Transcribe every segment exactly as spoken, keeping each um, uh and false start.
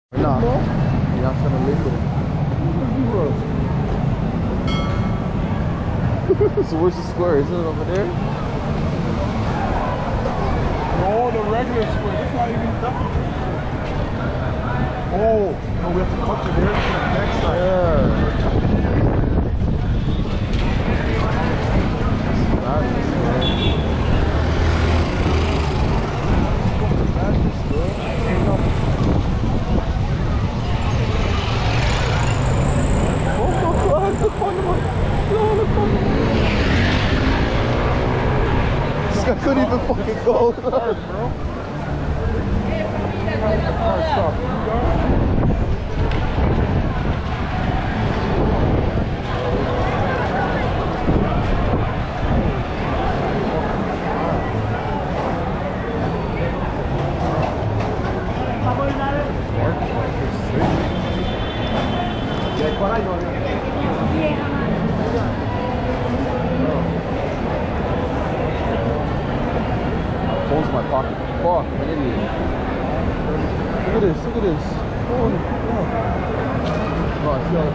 Nah, ya se me lindo. So where's the square? Isn't it over there? No, the regular square. That's not even double. Oh, no, we have to cut to there to the next side. Yeah. I couldn't even fucking go. The car, bro. The car stopped. You got it? Phone's in my pocket. Fuck, I'm an idiot. Look at this, look at this. Holy fuck. No, I feel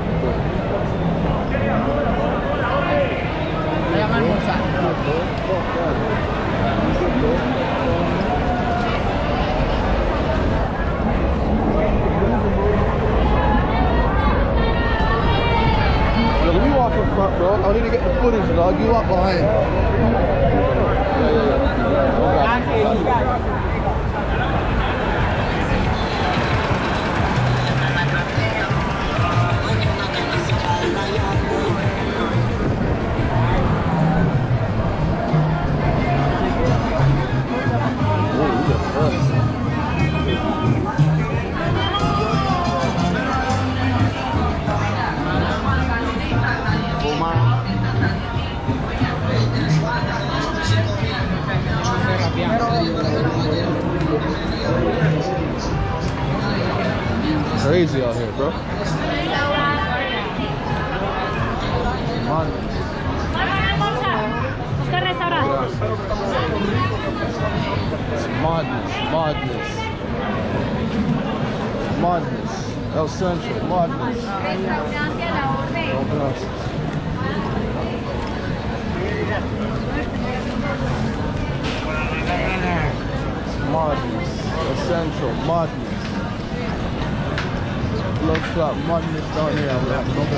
Yo, let me walk in front, bro. I need to get the footage, dog. You walk behind. Yeah, yeah, yeah. Crazy out here, bro. Madness, madness, madness. El Centro, madness. Madness, El Centro, madness. Blood clot, madness down here. I'm like, no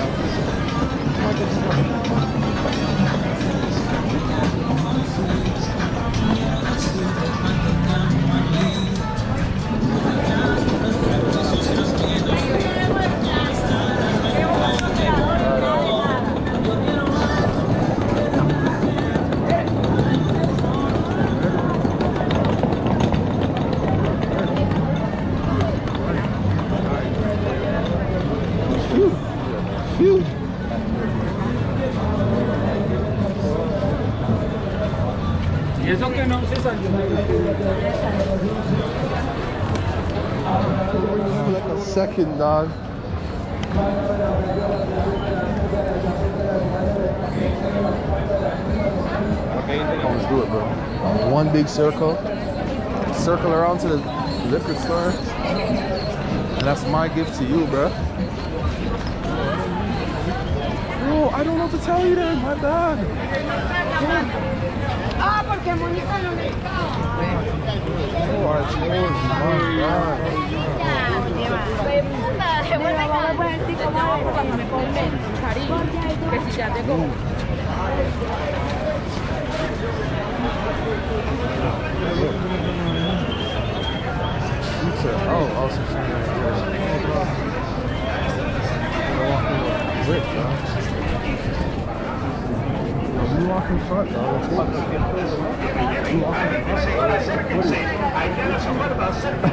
Y eso que no se salió. like a second, dog. Oh, let's do it, bro. One big circle. Circle around to the liquor store. And that's my gift to you, bro. Oh, I don't know what to tell you then. My bad. Ah, porque Mónica no me está. Oh, I told you. My God. Oh, also Rip, dog. You walk in front, dog. Let's walk. You walk in front. What about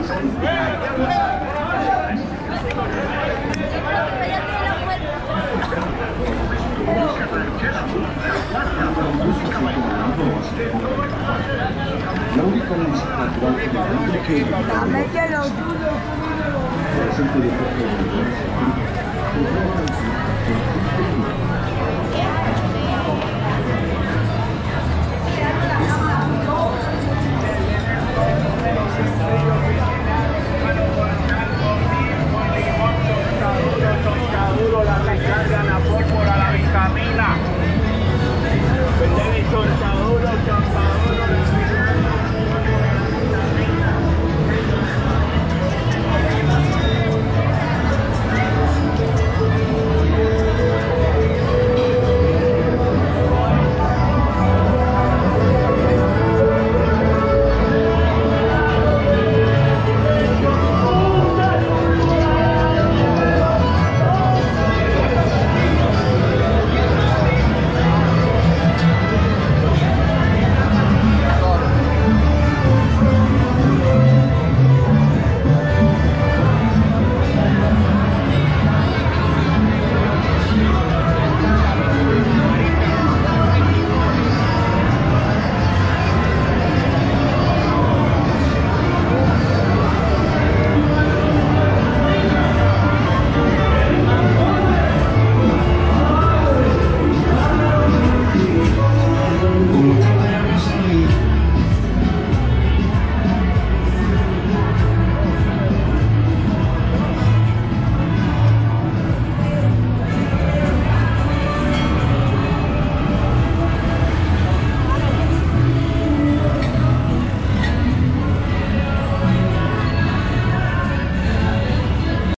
La única música natural que me que Dame que lo tuyo. el centro de